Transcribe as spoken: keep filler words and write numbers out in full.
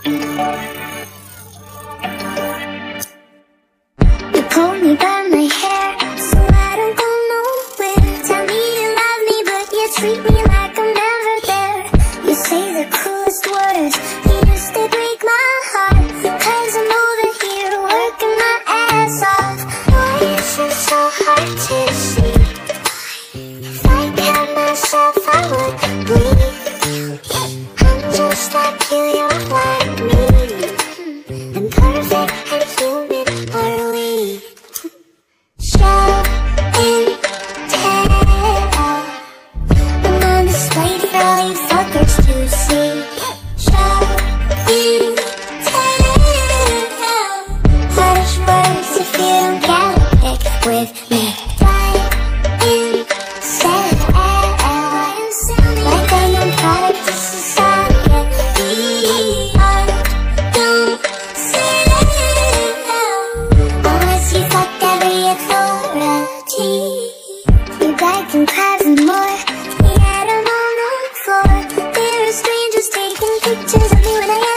You pull me by my hair, so I don't go nowhere. Tell me you love me, but you treat me like I'm never there. You say the coolest words, you used to break my heart. Cause I'm over here working my ass off. Why is it so hard to see? If I kept myself, I would bleed. I'm just like you, you're like me. And perfect and human are we. Show and tell. I'm on display for all you fuckers to see. Show and tell. Harsh words if you don't get a pick with me. Die and sell. Like I'm a product of society. Don't say unless you fucked every authority. You beg and cry for more. We had them all on the floor. There are strangers taking pictures of me when I am